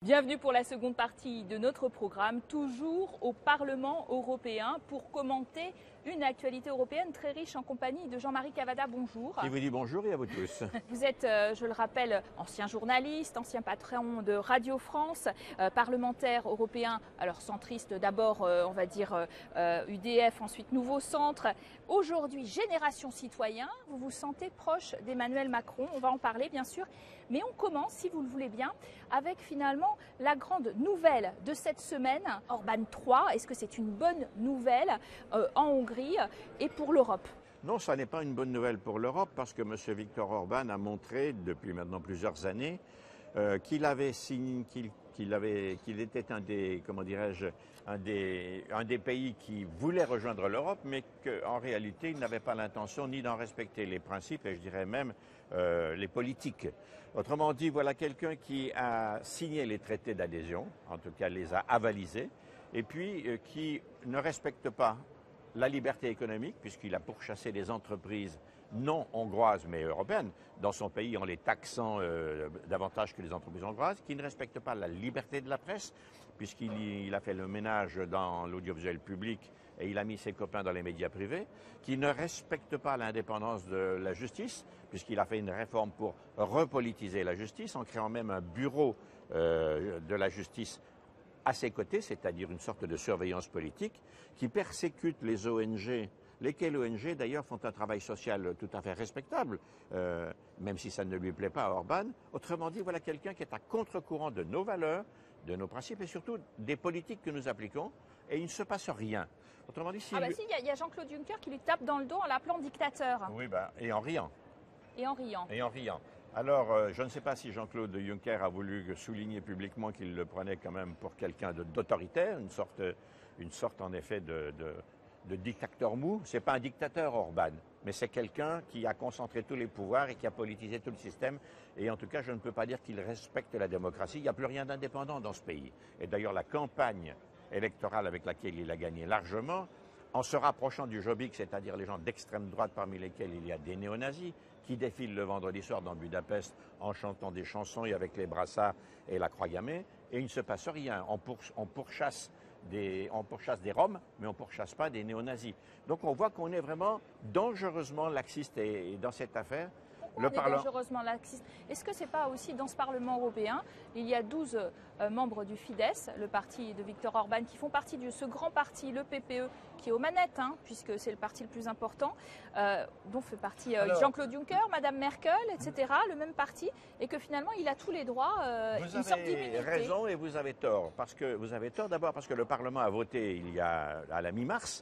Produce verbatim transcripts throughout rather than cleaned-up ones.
Bienvenue pour la seconde partie de notre programme, toujours au Parlement européen pour commenter une actualité européenne très riche en compagnie de Jean-Marie Cavada. Bonjour. Je vous dis bonjour et à vous tous. Vous êtes, euh, je le rappelle, ancien journaliste, ancien patron de Radio France, euh, parlementaire européen, alors centriste d'abord, euh, on va dire euh, U D F, ensuite Nouveau Centre. Aujourd'hui, Génération Citoyen, vous vous sentez proche d'Emmanuel Macron, on va en parler bien sûr. Mais on commence, si vous le voulez bien, avec finalement la grande nouvelle de cette semaine, Orban trois. Est-ce que c'est une bonne nouvelle euh, en Hongrie et pour l'Europe ? Non, ça n'est pas une bonne nouvelle pour l'Europe parce que M. Viktor Orban a montré depuis maintenant plusieurs années euh, qu'il avait signé, qu'il qu'il avait, qu'il était un des, comment dirais-je, un des, un des pays qui voulait rejoindre l'Europe, mais qu'en réalité, il n'avait pas l'intention ni d'en respecter les principes et je dirais même euh, les politiques. Autrement dit, voilà quelqu'un qui a signé les traités d'adhésion, en tout cas les a avalisés, et puis euh, qui ne respecte pas la liberté économique, puisqu'il a pourchassé des entreprises non hongroises mais européennes dans son pays en les taxant euh, davantage que les entreprises hongroises, qui ne respecte pas la liberté de la presse, puisqu'il il a fait le ménage dans l'audiovisuel public et il a mis ses copains dans les médias privés, qui ne respecte pas l'indépendance de la justice, puisqu'il a fait une réforme pour repolitiser la justice, en créant même un bureau euh, de la justice à ses côtés, c'est-à-dire une sorte de surveillance politique, qui persécute les O N G, lesquelles O N G d'ailleurs font un travail social tout à fait respectable, euh, même si ça ne lui plaît pas à Orban. Autrement dit, voilà quelqu'un qui est à contre-courant de nos valeurs, de nos principes et surtout des politiques que nous appliquons, et il ne se passe rien. Autrement dit, si ah bah lui... si, il y a, a Jean-Claude Juncker qui lui tape dans le dos en l'appelant dictateur. Oui, bah, et en riant. Et en riant. Et en riant. Alors, euh, je ne sais pas si Jean-Claude Juncker a voulu souligner publiquement qu'il le prenait quand même pour quelqu'un d'autoritaire, une sorte, une sorte en effet de, de, de dictateur mou. Ce n'est pas un dictateur, Orban, mais c'est quelqu'un qui a concentré tous les pouvoirs et qui a politisé tout le système. Et en tout cas, je ne peux pas dire qu'il respecte la démocratie. Il n'y a plus rien d'indépendant dans ce pays. Et d'ailleurs, la campagne électorale avec laquelle il a gagné largement, en se rapprochant du Jobbik, c'est-à-dire les gens d'extrême droite parmi lesquels il y a des néo-nazis, qui défilent le vendredi soir dans Budapest en chantant des chansons et avec les brassards et la croix gammée, et il ne se passe rien. On, pour, on, pourchasse des, on pourchasse des Roms, mais on ne pourchasse pas des néo-nazis. Donc on voit qu'on est vraiment dangereusement laxiste et, et dans cette affaire. Le Parlement dangereusement laxiste. Est-ce que ce n'est pas aussi dans ce Parlement européen, il y a douze euh, membres du Fidesz, le parti de Viktor Orban, qui font partie de ce grand parti, le P P E, qui est aux manettes, hein, puisque c'est le parti le plus important, euh, dont fait partie euh, Jean-Claude Juncker, Madame Merkel, et cetera, le même parti, et que finalement il a tous les droits, euh, vous une sorte d'immunité. Vous avez raison et vous avez tort. Parce que vous avez tort d'abord parce que le Parlement a voté il y a à la mi-mars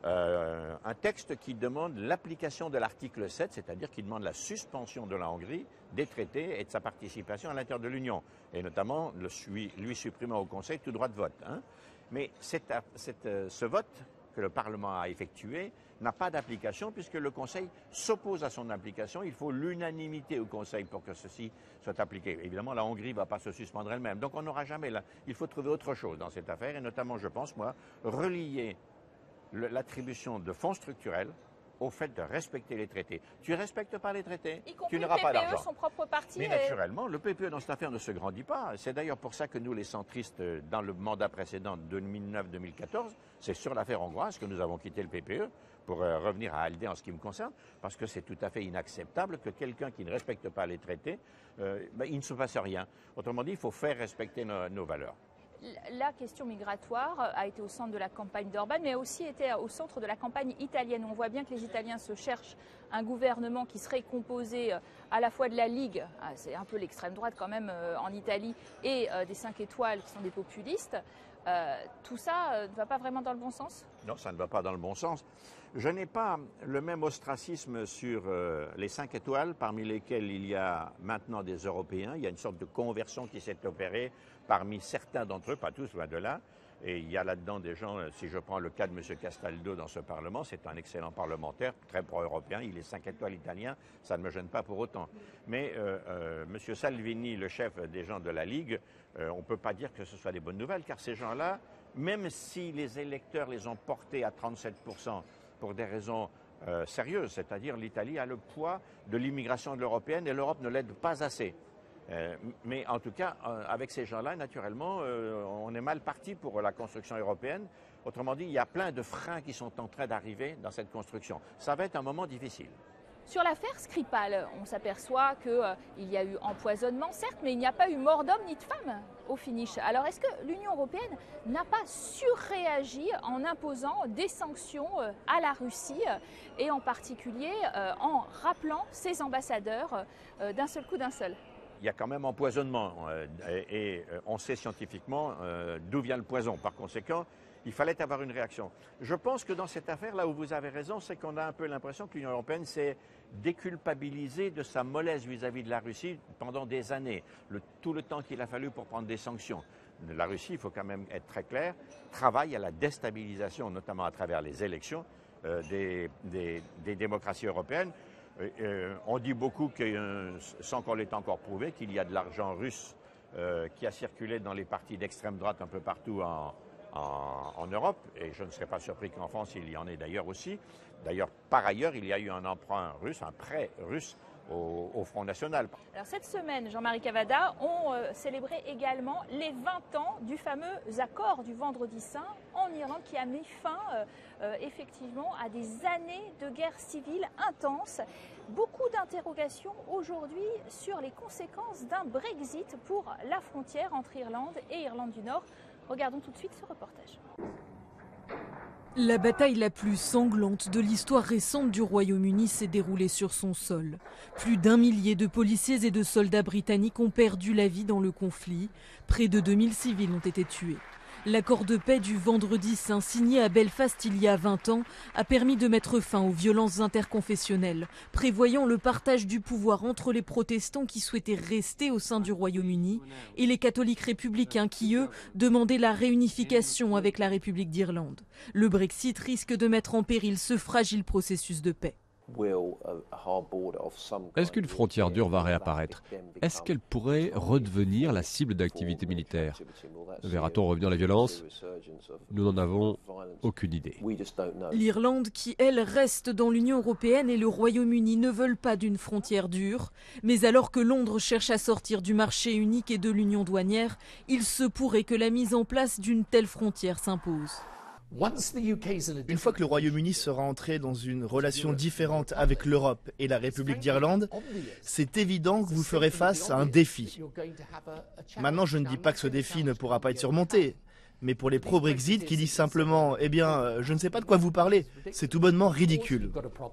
Euh, un texte qui demande l'application de l'article sept, c'est-à-dire qui demande la suspension de la Hongrie des traités et de sa participation à l'intérieur de l'Union, et notamment le, lui, lui supprimant au Conseil tout droit de vote. Hein. Mais cette, cette, ce vote que le Parlement a effectué n'a pas d'application puisque le Conseil s'oppose à son application. Il faut l'unanimité au Conseil pour que ceci soit appliqué. Évidemment, la Hongrie ne va pas se suspendre elle-même. Donc on n'aura jamais là. Il faut trouver autre chose dans cette affaire et notamment, je pense, moi, relier l'attribution de fonds structurels au fait de respecter les traités. Tu ne respectes pas les traités, tu n'auras pas d'argent. Son propre parti. Mais naturellement, le P P E dans cette affaire ne se grandit pas. C'est d'ailleurs pour ça que nous, les centristes, dans le mandat précédent deux mille neuf deux mille quatorze, c'est sur l'affaire hongroise que nous avons quitté le P P E pour euh, revenir à ALDE en ce qui me concerne, parce que c'est tout à fait inacceptable que quelqu'un qui ne respecte pas les traités, euh, ben, il ne se passe rien. Autrement dit, il faut faire respecter nos, nos valeurs. La question migratoire a été au centre de la campagne d'Orban, mais a aussi été au centre de la campagne italienne. On voit bien que les Italiens se cherchent un gouvernement qui serait composé à la fois de la Ligue, c'est un peu l'extrême droite quand même en Italie, et des cinq étoiles qui sont des populistes. Euh, tout ça ne va pas vraiment dans le bon sens ? Non, ça ne va pas dans le bon sens. Je n'ai pas le même ostracisme sur euh, les cinq étoiles, parmi lesquels il y a maintenant des Européens. Il y a une sorte de conversion qui s'est opérée parmi certains d'entre eux, pas tous, loin de là. Et il y a là-dedans des gens, si je prends le cas de M. Castaldo dans ce Parlement, c'est un excellent parlementaire, très pro-européen, il est cinq étoiles italien, ça ne me gêne pas pour autant. Mais euh, euh, M. Salvini, le chef des gens de la Ligue, euh, on ne peut pas dire que ce soit des bonnes nouvelles, car ces gens-là, même si les électeurs les ont portés à trente-sept pour cent pour des raisons euh, sérieuses, c'est-à-dire l'Italie a le poids de l'immigration de l'européenne et l'Europe ne l'aide pas assez. Euh, mais en tout cas, euh, avec ces gens-là, naturellement, euh, on est mal parti pour la construction européenne. Autrement dit, il y a plein de freins qui sont en train d'arriver dans cette construction. Ça va être un moment difficile. Sur l'affaire Skripal, on s'aperçoit qu'il euh, y a eu empoisonnement, certes, mais il n'y a pas eu mort d'homme ni de femme au finish. Alors est-ce que l'Union européenne n'a pas surréagi en imposant des sanctions euh, à la Russie euh, et en particulier euh, en rappelant ses ambassadeurs euh, d'un seul coup d'un seul ? Il y a quand même empoisonnement euh, et, et on sait scientifiquement euh, d'où vient le poison. Par conséquent, il fallait avoir une réaction. Je pense que dans cette affaire, là où vous avez raison, c'est qu'on a un peu l'impression que l'Union européenne s'est déculpabilisée de sa mollesse vis-à-vis de la Russie pendant des années, le, tout le temps qu'il a fallu pour prendre des sanctions. La Russie, il faut quand même être très clair, travaille à la déstabilisation, notamment à travers les élections euh, des, des, des démocraties européennes. Euh, on dit beaucoup, que, euh, sans qu'on l'ait encore prouvé, qu'il y a de l'argent russe euh, qui a circulé dans les partis d'extrême droite un peu partout en, en, en Europe, et je ne serais pas surpris qu'en France il y en ait d'ailleurs aussi. D'ailleurs, par ailleurs, il y a eu un emprunt russe, un prêt russe au, au Front National. Alors cette semaine, Jean-Marie Cavada, on euh, célébrait également les vingt ans du fameux accord du Vendredi Saint en Irlande qui a mis fin euh, euh, effectivement à des années de guerre civile intense. Beaucoup d'interrogations aujourd'hui sur les conséquences d'un Brexit pour la frontière entre Irlande et Irlande du Nord. Regardons tout de suite ce reportage. La bataille la plus sanglante de l'histoire récente du Royaume-Uni s'est déroulée sur son sol. Plus d'un millier de policiers et de soldats britanniques ont perdu la vie dans le conflit. Près de deux mille civils ont été tués. L'accord de paix du Vendredi Saint signé à Belfast il y a vingt ans a permis de mettre fin aux violences interconfessionnelles, prévoyant le partage du pouvoir entre les protestants qui souhaitaient rester au sein du Royaume-Uni et les catholiques républicains qui, eux, demandaient la réunification avec la République d'Irlande. Le Brexit risque de mettre en péril ce fragile processus de paix. Est-ce qu'une frontière dure va réapparaître? Est-ce qu'elle pourrait redevenir la cible d'activités militaires? Verra-t-on revenir la violence? Nous n'en avons aucune idée. L'Irlande, qui elle reste dans l'Union européenne, et le Royaume-Uni ne veulent pas d'une frontière dure. Mais alors que Londres cherche à sortir du marché unique et de l'union douanière, il se pourrait que la mise en place d'une telle frontière s'impose. Une fois que le Royaume-Uni sera entré dans une relation différente avec l'Europe et la République d'Irlande, c'est évident que vous ferez face à un défi. Maintenant, je ne dis pas que ce défi ne pourra pas être surmonté, mais pour les pro-Brexit qui disent simplement « Eh bien, je ne sais pas de quoi vous parlez », c'est tout bonnement ridicule.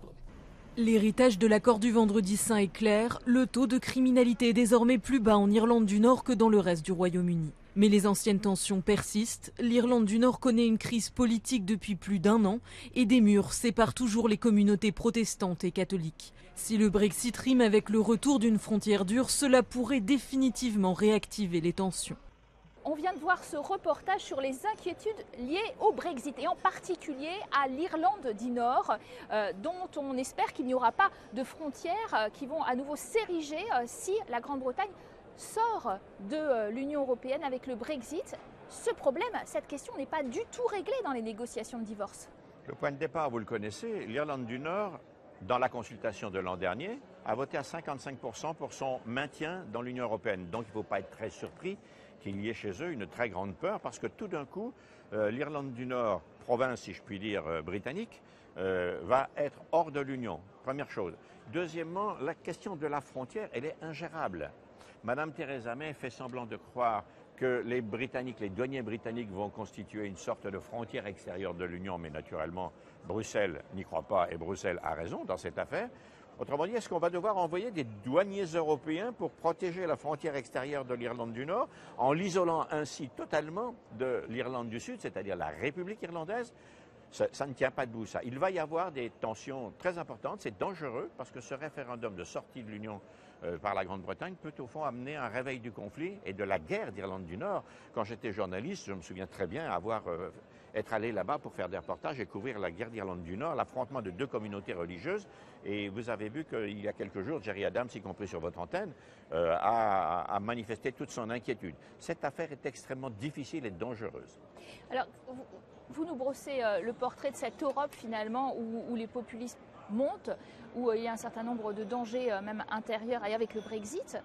L'héritage de l'accord du Vendredi Saint est clair, le taux de criminalité est désormais plus bas en Irlande du Nord que dans le reste du Royaume-Uni. Mais les anciennes tensions persistent, l'Irlande du Nord connaît une crise politique depuis plus d'un an et des murs séparent toujours les communautés protestantes et catholiques. Si le Brexit rime avec le retour d'une frontière dure, cela pourrait définitivement réactiver les tensions. On vient de voir ce reportage sur les inquiétudes liées au Brexit et en particulier à l'Irlande du Nord, euh, dont on espère qu'il n'y aura pas de frontières euh, qui vont à nouveau s'ériger euh, si la Grande-Bretagne sort de euh, l'Union européenne avec le Brexit. Ce problème, cette question n'est pas du tout réglée dans les négociations de divorce. Le point de départ, vous le connaissez, l'Irlande du Nord, dans la consultation de l'an dernier, a voté à cinquante-cinq pour cent pour son maintien dans l'Union européenne. Donc il ne faut pas être très surpris qu'il y ait chez eux une très grande peur parce que tout d'un coup, euh, l'Irlande du Nord, province si je puis dire euh, britannique, euh, va être hors de l'Union, première chose. Deuxièmement, la question de la frontière, elle est ingérable. Madame Theresa May fait semblant de croire que les Britanniques, les douaniers britanniques vont constituer une sorte de frontière extérieure de l'Union, mais naturellement, Bruxelles n'y croit pas et Bruxelles a raison dans cette affaire. Autrement dit, est-ce qu'on va devoir envoyer des douaniers européens pour protéger la frontière extérieure de l'Irlande du Nord en l'isolant ainsi totalement de l'Irlande du Sud, c'est-à-dire la République irlandaise? Ça, ça ne tient pas debout, ça. Il va y avoir des tensions très importantes, c'est dangereux parce que ce référendum de sortie de l'Union euh, par la Grande-Bretagne peut au fond amener un réveil du conflit et de la guerre d'Irlande du Nord. Quand j'étais journaliste, je me souviens très bien avoir... Euh, être allé là-bas pour faire des reportages et couvrir la guerre d'Irlande du Nord, l'affrontement de deux communautés religieuses. Et vous avez vu qu'il y a quelques jours, Gerry Adams, y compris sur votre antenne, euh, a, a manifesté toute son inquiétude. Cette affaire est extrêmement difficile et dangereuse. Alors, vous, vous nous brossez euh, le portrait de cette Europe finalement où, où les populismes montent, où euh, il y a un certain nombre de dangers, euh, même intérieurs, et avec le Brexit.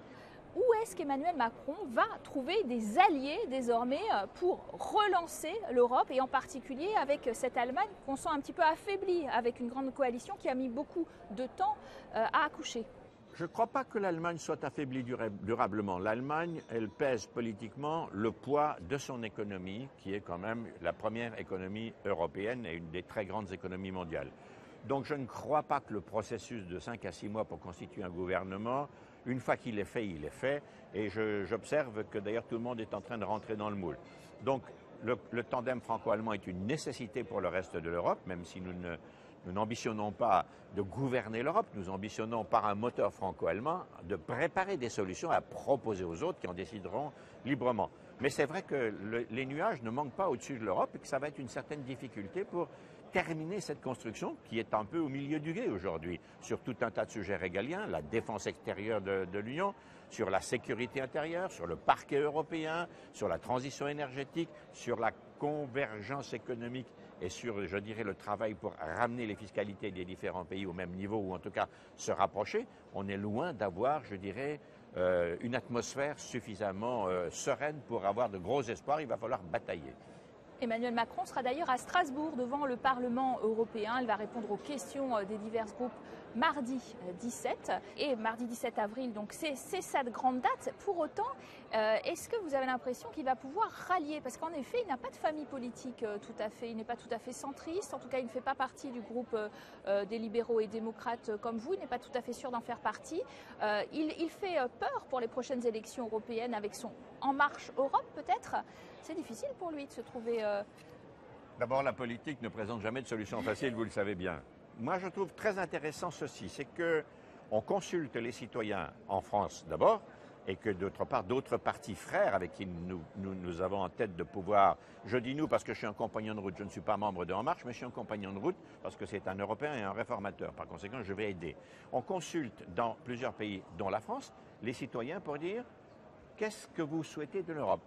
où est-ce qu'Emmanuel Macron va trouver des alliés désormais pour relancer l'Europe et en particulier avec cette Allemagne qu'on sent un petit peu affaiblie avec une grande coalition qui a mis beaucoup de temps à accoucher? Je ne crois pas que l'Allemagne soit affaiblie durablement. L'Allemagne, elle pèse politiquement le poids de son économie, qui est quand même la première économie européenne et une des très grandes économies mondiales. Donc je ne crois pas que le processus de cinq à six mois pour constituer un gouvernement, une fois qu'il est fait, il est fait. Et j'observe que d'ailleurs tout le monde est en train de rentrer dans le moule. Donc le, le tandem franco-allemand est une nécessité pour le reste de l'Europe, même si nous ne... Nous n'ambitionnons pas de gouverner l'Europe, nous ambitionnons par un moteur franco-allemand de préparer des solutions à proposer aux autres qui en décideront librement. Mais c'est vrai que le, les nuages ne manquent pas au-dessus de l'Europe et que ça va être une certaine difficulté pour terminer cette construction qui est un peu au milieu du gué aujourd'hui sur tout un tas de sujets régaliens, la défense extérieure de, de l'Union, sur la sécurité intérieure, sur le parquet européen, sur la transition énergétique, sur la convergence économique et sur, je dirais, le travail pour ramener les fiscalités des différents pays au même niveau ou en tout cas se rapprocher. On est loin d'avoir, je dirais, euh, une atmosphère suffisamment euh, sereine pour avoir de gros espoirs. Il va falloir batailler. Emmanuel Macron sera d'ailleurs à Strasbourg devant le Parlement européen. Il va répondre aux questions des divers groupes mardi dix-sept et mardi dix-sept avril. Donc c'est sa grande date. Pour autant, euh, est-ce que vous avez l'impression qu'il va pouvoir rallier? Parce qu'en effet, il n'a pas de famille politique euh, tout à fait. Il n'est pas tout à fait centriste. En tout cas, il ne fait pas partie du groupe euh, des libéraux et démocrates comme vous. Il n'est pas tout à fait sûr d'en faire partie. Euh, il, il fait peur pour les prochaines élections européennes avec son En Marche Europe peut-être. C'est difficile pour lui de se trouver... Euh... D'abord, la politique ne présente jamais de solution facile, vous le savez bien. Moi, je trouve très intéressant ceci, c'est qu'on consulte les citoyens en France d'abord, et que d'autre part, d'autres partis frères avec qui nous, nous, nous avons en tête de pouvoir, je dis nous parce que je suis un compagnon de route, je ne suis pas membre de En Marche, mais je suis un compagnon de route parce que c'est un Européen et un réformateur. Par conséquent, je vais aider. On consulte dans plusieurs pays, dont la France, les citoyens pour dire qu'est-ce que vous souhaitez de l'Europe?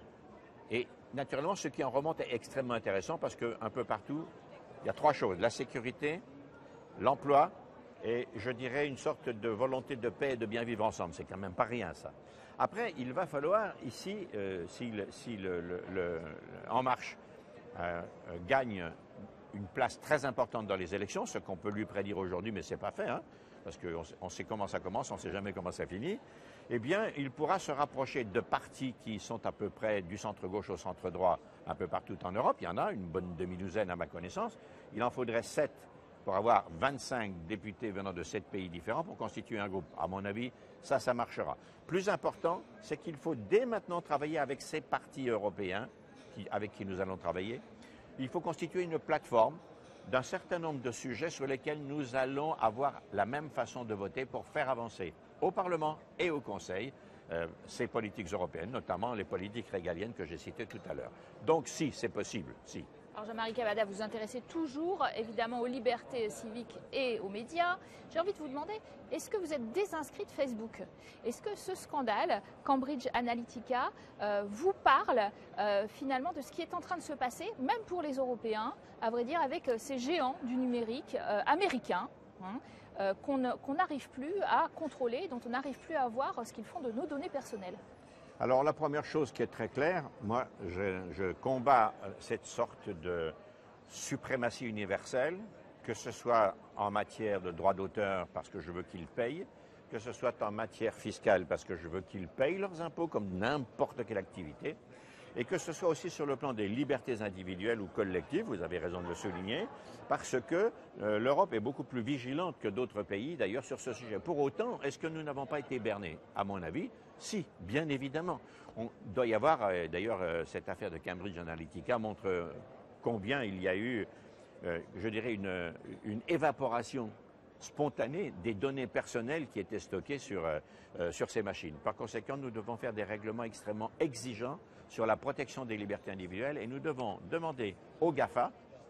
Et naturellement, ce qui en remonte est extrêmement intéressant parce qu'un peu partout, il y a trois choses. La sécurité, l'emploi et, je dirais, une sorte de volonté de paix et de bien vivre ensemble. C'est quand même pas rien, ça. Après, il va falloir, ici, euh, si, le, si le, le, le, le En Marche euh, euh, gagne une place très importante dans les élections, ce qu'on peut lui prédire aujourd'hui, mais ce n'est pas fait, hein, parce qu'on on sait comment ça commence, on ne sait jamais comment ça finit, eh bien, il pourra se rapprocher de partis qui sont à peu près du centre-gauche au centre-droit un peu partout en Europe. Il y en a une bonne demi-douzaine à ma connaissance. Il en faudrait sept pour avoir vingt-cinq députés venant de sept pays différents pour constituer un groupe. À mon avis, ça, ça marchera. Plus important, c'est qu'il faut dès maintenant travailler avec ces partis européens qui, avec qui nous allons travailler. Il faut constituer une plateforme d'un certain nombre de sujets sur lesquels nous allons avoir la même façon de voter pour faire avancer au Parlement et au Conseil euh, ces politiques européennes, notamment les politiques régaliennes que j'ai citées tout à l'heure. Donc si, c'est possible, si. Alors Jean-Marie Cavada, vous vous intéressez toujours évidemment aux libertés civiques et aux médias. J'ai envie de vous demander, est-ce que vous êtes désinscrit de Facebook? Est-ce que ce scandale, Cambridge Analytica, euh, vous parle euh, finalement de ce qui est en train de se passer, même pour les Européens, à vrai dire, avec ces géants du numérique euh, américains hein, euh, qu'on n'arrive plus à contrôler, dont on n'arrive plus à voir ce qu'ils font de nos données personnelles? Alors la première chose qui est très claire, moi je, je combats cette sorte de suprématie universelle, que ce soit en matière de droit d'auteur parce que je veux qu'ils payent, que ce soit en matière fiscale parce que je veux qu'ils payent leurs impôts comme n'importe quelle activité, et que ce soit aussi sur le plan des libertés individuelles ou collectives, vous avez raison de le souligner, parce que euh, l'Europe est beaucoup plus vigilante que d'autres pays d'ailleurs sur ce sujet. Pour autant, est-ce que nous n'avons pas été bernés? À mon avis, si, bien évidemment. On doit y avoir, euh, d'ailleurs, euh, cette affaire de Cambridge Analytica montre euh, combien il y a eu, euh, je dirais, une, une évaporation spontanée des données personnelles qui étaient stockées sur, euh, euh, sur ces machines. Par conséquent, nous devons faire des règlements extrêmement exigeants sur la protection des libertés individuelles et nous devons demander aux GAFA,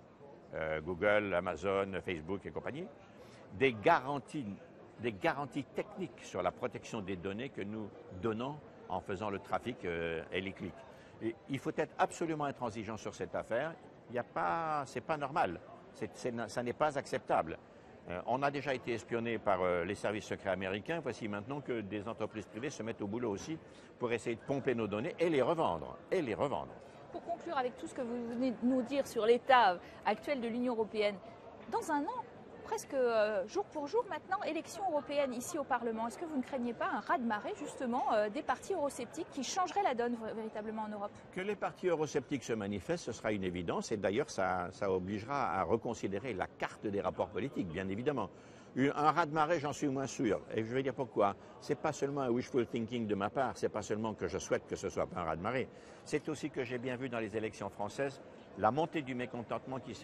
euh, Google, Amazon, Facebook et compagnie, des garanties, des garanties techniques sur la protection des données que nous donnons en faisant le trafic euh, et les clics. Et il faut être absolument intransigeant sur cette affaire. Il n'y a pas, c'est pas normal. C'est, c'est, ça n'est pas acceptable. Euh, on a déjà été espionné par euh, les services secrets américains. Voici maintenant que des entreprises privées se mettent au boulot aussi pour essayer de pomper nos données et les revendre. Et les revendre. Pour conclure avec tout ce que vous venez de nous dire sur l'état actuel de l'Union européenne, dans un an, presque euh, jour pour jour maintenant, élection européenne ici au Parlement, est-ce que vous ne craignez pas un raz-de-marée justement euh, des partis eurosceptiques qui changeraient la donne véritablement en Europe? Que les partis eurosceptiques se manifestent, ce sera une évidence et d'ailleurs ça, ça obligera à reconsidérer la carte des rapports politiques, bien évidemment. Un raz-de-marée, j'en suis moins sûr. Et je vais dire pourquoi. C'est pas seulement un wishful thinking de ma part, c'est pas seulement que je souhaite que ce soit pas un raz-de-marée. C'est aussi que j'ai bien vu dans les élections françaises la montée du mécontentement qui s'est